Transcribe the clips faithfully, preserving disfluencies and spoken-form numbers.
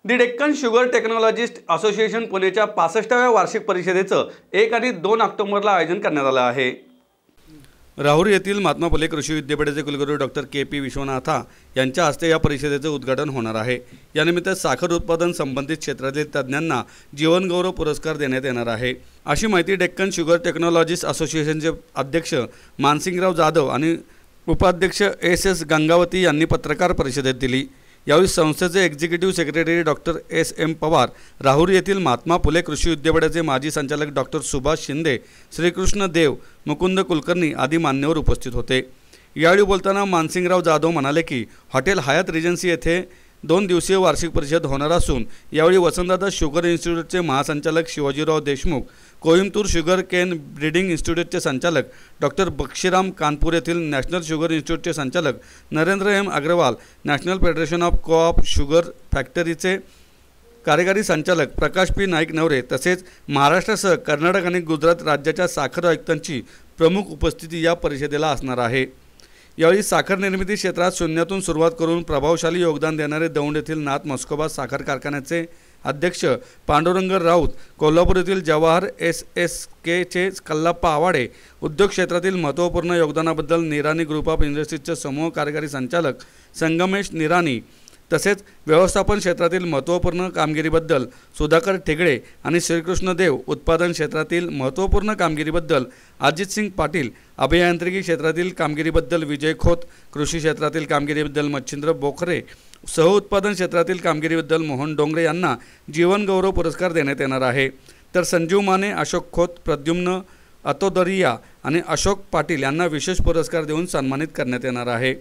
दी Deccan sugar technologist association पुणेच्या पासष्टाव्या वार्षिक परिषदेचं एक आणि दोन ऑक्टोबरला आयोजन करण्यात आलं आहे। राहुर येथील महात्मा फुले कृषी विद्यापीठाचे कुलगुरू डॉक्टर के पी विश्वनाथा यांच्या हस्ते या परिषदेचं उद्घाटन होणार आहे। यानिमित्त साखर उत्पादन संबंधित क्षेत्रातील तज्ज्ञांना जीवनगौरव पुरस्कार देण्यात येणार आहे, अशी माहिती डेक्कन शुगर टेक्नॉलॉजिस्ट असोसिएशनचे अध्यक्ष मानसिंगराव जाधव आणि उपाध्यक्ष एस एस गंगावती यांनी पत्रकार परिषदेत दिली। यावेळी संस्थेचे executive secretary doctor S M Pawar, Rahur येथील महात्मा फुले कृषी विद्यापीठाचे माजी संचालक डॉक्टर सुभाष शिंदे, श्रीकृष्ण देव, मुकुंद कुलकर्णी आदी मान्यवर उपस्थित होते। यावेळी बोलताना मानसिंगराव जाधव म्हणाले की हॉटेल हयात रिजन्सी येथे दोन दिवसीय वार्षिक परिषद होणार असून यावेळी वसंतदादा शुगर इन्स्टिट्यूटचे महासंचालक Shivajirao Deshmukh, Coimbatore sugar cane breeding इन्स्टिट्यूटचे संचालक डॉक्टर बक्षीराम, कानपूर येथील नॅशनल शुगर इन्स्टिट्यूटचे संचालक Narendra M Agrawal, national federation of co-op sugar फॅक्टरीचे कार्यकारी संचालक प्रकाश पी नाईक नवरे तसेच महाराष्ट्रासह कर्नाटक आणि गुजरात राज्याच्या साखर आयुक्तांची प्रमुख उपस्थिती या परिषदेला असणार आहे। यावेळी साखर निर्मिती क्षेत्रात शून्यातून सुरुवात करून प्रभावशाली योगदान देणारे दौंड येथील नाथ मस्कोबा साखर कारखान्याचे अध्यक्ष पांडुरंग राऊत, कोल्हापूर येथील जवाहर एस एस केचे कल्लाप्पा आवाडे, उद्योग क्षेत्रातील महत्त्वपूर्ण योगदानाबद्दल निराणी ग्रुप ऑफ इंडस्ट्रीजचे समूह कार्यकारी संचालक संगमेश निराणी तसेच व्यवस्थापन क्षेत्रातील महत्त्वपूर्ण कामगिरीबद्दल सुधाकर ठेगडे आणि श्रीकृष्ण देव, उत्पादन क्षेत्रातील महत्त्वपूर्ण कामगिरीबद्दल अजित सिंग पाटील, अभियांत्रिकी क्षेत्रातील कामगिरीबद्दल विजय खोत, कृषी क्षेत्रातील कामगिरीबद्दल मच्छिंद्र बोखरे, सहउत्पादन क्षेत्रातील कामगिरीबद्दल मोहन डोंगरे यांना जीवनगौरव पुरस्कार देण्यात येणार आहे। तर संजीव माने, अशोक खोत, प्रद्युम्न अतोदरिया आणि अशोक पाटील यांना विशेष पुरस्कार देऊन सन्मानित करण्यात येणार आहे।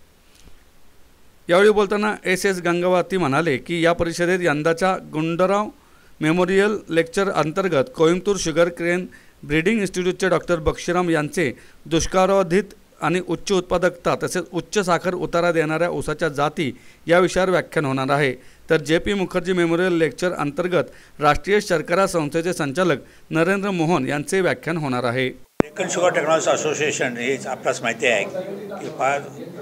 यावेळी बोलताना एस एस गंगावती म्हणाले की या परिषदेत यंदाच्या गुंडराव मेमोरियल लेक्चर अंतर्गत कोइंबतूर शुगर केन ब्रीडिंग इन्स्टिट्यूटचे डॉक्टर बक्षीराम यांचे दुष्काळावधित आणि उच्च उत्पादकता तसेच उच्च साखर उतारा देणाऱ्या ऊसाच्या जाती या विषयावर व्याख्यान होणार आहे। तर J P Mukherjee memorial lecture अंतर्गत राष्ट्रीय शर्करा संस्थेचे संचालक नरेंद्र मोहन यांचे व्याख्यान होणार आहे। डेक्कन शुगर टेक्नॉलॉजी असोसिएशन हे आपल्यास माहिती आहे की फार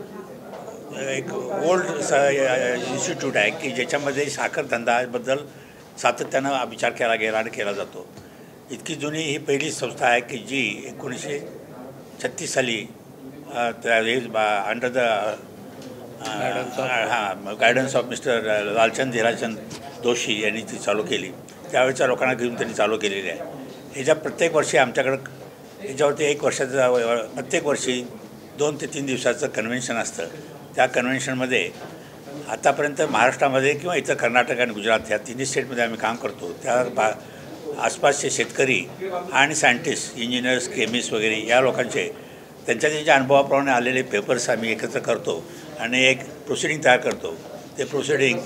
एक ओल्ड इन्स्टिट्यूट आहे की ज्याच्यामध्ये साखर धंद्याबद्दल सातत्यानं विचार केला गेला आणि केला जातो। इतकी जुनी ही पहिली संस्था आहे की जी एकोणीसशे छत्तीस साली अंडर द हां guidance of mister Lalchand Hirachand Doshi यांनी ती चालू केली। त्यावेळेच्या लोकांना घेऊन त्यांनी चालू केलेली आहे। ह्याच्या प्रत्येक वर्षी आमच्याकडं ह्याच्यावरती एक वर्षाचं प्रत्येक वर्षी दोन ते तीन दिवसाचं कन्व्हेन्शन असतं। त्या कन्व्हेन्शनमध्ये आतापर्यंत महाराष्ट्रामध्ये किंवा इथं कर्नाटक आणि गुजरात ह्या तिन्ही स्टेटमध्ये आम्ही काम करतो। त्या बा आसपासचे शेतकरी आणि सायंटिस्ट, इंजिनियर्स, केमिस्ट वगैरे या लोकांचे त्यांच्या त्यांच्या अनुभवाप्रमाणे आलेले पेपर्स आम्ही एकत्र करतो आणि एक प्रोसिडिंग तयार करतो। ते प्रोसिडिंग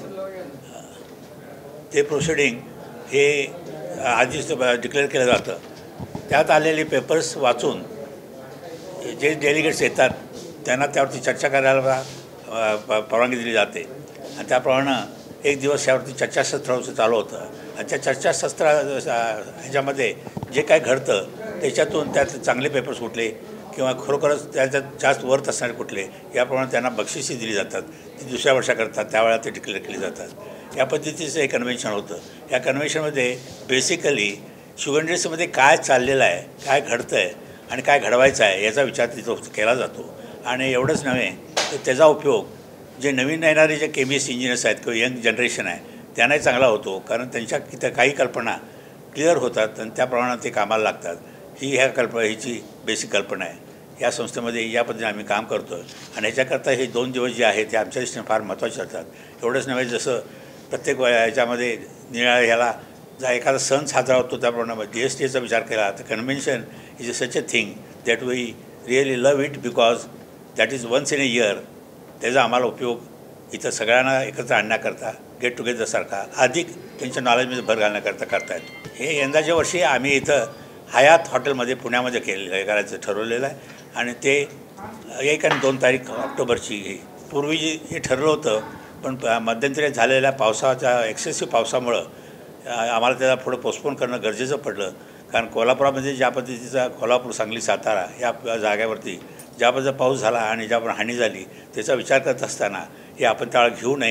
ते प्रोसिडिंग हे आधीच डिक्लेअर केलं जातं। त्यात आलेले पेपर्स वाचून जे डेलिगेट्स येतात त्यांना त्यावरती चर्चा करायला परवानगी दिली जाते आणि त्याप्रमाणे एक दिवस यावरती चर्चासत्र चालू होतं आणि त्या चर्चासत्र ह्याच्यामध्ये जे काय घडतं त्याच्यातून त्यात चांगले पेपर्स कुठले किंवा खरोखरच त्याच्यात जास्त वर्थ असणारे कुठले याप्रमाणे त्यांना बक्षिसी दिली जातात। ती दुसऱ्या वर्षा करतात त्यावेळेला ते डिक्लेअर केली जातात। या पद्धतीचं एक कन्व्हेन्शन होतं। या कन्व्हेन्शनमध्ये बेसिकली शुगर इंडस्ट्रीमध्ये काय चाललेलं आहे, काय घडतं आहे आणि काय घडवायचं आहे याचा विचार तिथं केला जातो। आणि एवढंच नव्हे तर त्याचा उपयोग जे नवीन येणारे जे केमिस्ट, इंजिनियर्स आहेत किंवा यंग जनरेशन आहे त्यांनाही चांगला होतो, कारण त्यांच्या तिथं काही कल्पना क्लिअर होतात आणि त्याप्रमाणे ते कामाला लागतात। ही ह्या कल्पना हीची बेसिक कल्पना आहे। या संस्थेमध्ये या पद्धतीने आम्ही काम करतो आणि ह्याच्याकरता हे दोन दिवस जे आहेत ते आमच्या दृष्टीने फार महत्त्वाचे ठरतात। एवढंच नव्हे जसं प्रत्येक ह्याच्यामध्ये निळा ह्याला जा एखादा सण साजरा होतो त्याप्रमाणे जी एस टीचा विचार केला तर convention is a such a thing that we really love it because that is once in a year. त्याचा आम्हाला उपयोग इथं सगळ्यांना एकत्र आणण्याकरता, गेट टुगेदरसारखा अधिक त्यांच्या नॉलेजमध्ये भर घालण्याकरता करता येतो। हे यंदाच्या वर्षी आम्ही इथं हयात हॉटेलमध्ये पुण्यामध्ये केलेलं करायचं ठरवलेलं आहे आणि ते एक आणि दोन तारीख ऑक्टोबरची पूर्वी जी हे ठरलं होतं, पण मध्यंतरी झालेल्या पावसाच्या एक्सेसिव्ह पावसामुळं आम्हाला त्याला पुढं पोस्टपोन करणं गरजेचं पडलं। कारण कोल्हापुरामध्ये ज्या पद्धतीचा कोल्हापूर, सांगली, सातारा या जागेवरती ज्या पद्धतीचा पाऊस झाला आणि ज्या पण हानी झाली त्याचा विचार करत असताना हे आपण त्याला घेऊ नये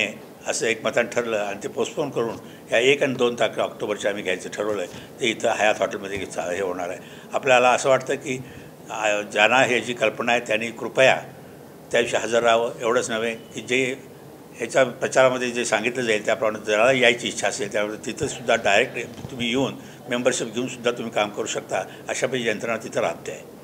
असं एकमतानं ठरलं आणि ते पोस्टपोन करून ह्या एक आणि दोन तारखे ऑक्टोबरच्या आम्ही घ्यायचं ठरवलं आहे. ते इथं हयात हॉटेलमध्ये चा हे होणार आहे. आपल्याला असं वाटतं की ज्यांना हे जी कल्पना आहे त्यांनी कृपया त्या दिवशी हजर राहावं. एवढंच नव्हे की जे ह्याच्या प्रचारामध्ये जे सांगितलं जाईल त्याप्रमाणे जरा यायची इच्छा असेल त्यामुळे तिथंसुद्धा डायरेक्ट तुम्ही येऊन मेंबरशिप घेऊनसुद्धा तुम्ही काम करू शकता. अशा पैकी यंत्रणा तिथं राबते आहे.